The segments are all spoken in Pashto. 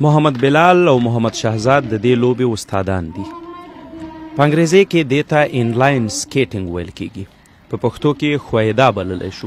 محمد بلال او محمد شهزاد د دې لوبې استادان دي. په انګریزي کې دې ته انلاین سکیټینګ ویل کیږي، په پښتو کې خویدا بللی شو.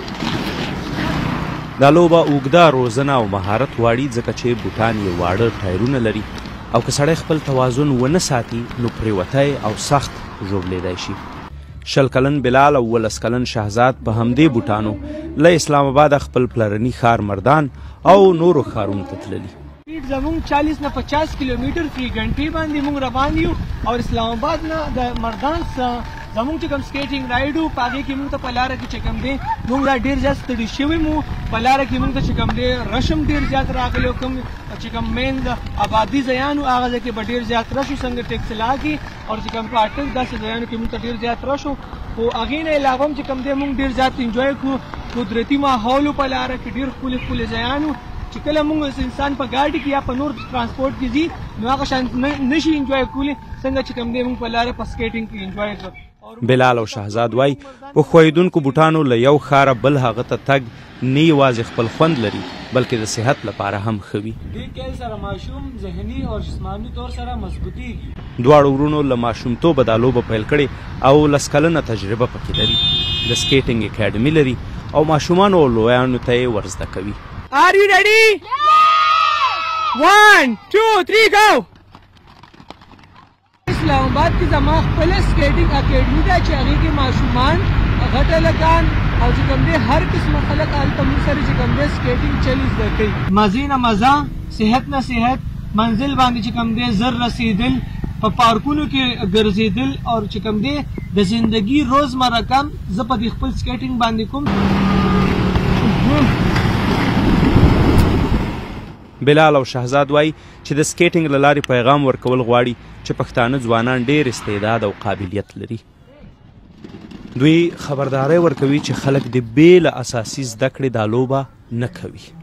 دا لوبه اوږده روزنه او مهارت غواړي ځکه چې بوټان یې واړه ټایرونه لري او که سړی خپل توازن ونه ساتي نو پریوتی او سخت ژوبلیدی شي. 20 کلن بلال او 19 کلن شهزاد په همدې بوټانو له اسلام آباد خپل پلرني ښار مردان او نورو ښارونو ته تللي. زمونږ 40 نه 50 کیلومتر فی غنټې باندې موږ روان یو او اسلام آباد نه د مردان څخه زمونږ چې کوم سکیټینګ رایډ و په هغې کې موږ ته په لاره کې چې کوم دی موږ را ډېر زیات ستړي شوي مو. په لاره کې موږ ته چې کوم دی رش هم ډېر زیات راغلی او کوم چې کوم مین د آبادي ځایان و هغه ځای کې به ډېر زیات رش و څنګه ټیکسلا کې او چې کوم پاټک داسې ځایانو کې موږ ته ډېر زیات رش و. خو هغې نه علاوه هم چې کوم دی موږ ډېر زیات انجوی کړو. قدرتي ماحول په لاره کې ډېر ښکلي ښکلي ځایان و چې کله موږ انسان په ګاډي کې یا په نور ترانسپورټ کې ځي نو هغه شان نشي انجوی کولی څنګه چې کوم دی موږ په لاره په سکیټینګ کې انجوی کړو. بلال او شهزاد وای په ښویدونکو بوټانو له یو ښاره بل هغه ته تګ نه یوازې خپل خوند لري بلکې د صحت لپاره هم ښه وي. دې کیل سره ماشوم ذهني او جسماني طور سره مضبوطیږي. دواړو وروڼو له ماشومتوبه دا لوبه پیل کړې او 10 کلنه تجربه پکې لري. د سکیټینګ اکیډمي لري او ماشومانو او لویانو ته یې ورزده کوي. Are you ready? Yeah! 1, 2, 3, go! اسلام آباد کې زما خپل سکیټینګ اکیډمي ده چې هغې کې ماشومان غټه لکان او چې کوم دی هر قسمه خلک هلته موږ سره چې کوم دی سکیټینګ چل زده کوي. مزې نه مزه، صحت نه صحت، منزل باندې چې کوم دی زر رسېدل، په پارکونو کې ګرځېدل او چې کوم دی د زندګي روزمره کام زه په دې خپل سکیټینګ باندې کوم. بلال او شهزاد وای چې د سکیټینګ له لارې پیغام ورکول غواړي چې پښتانه ځوانان ډېر استعداد او قابلیت لري. دوی خبرداری ورکوي چې خلک د بې له اساسي زده کړې دا لوبه نه کوي.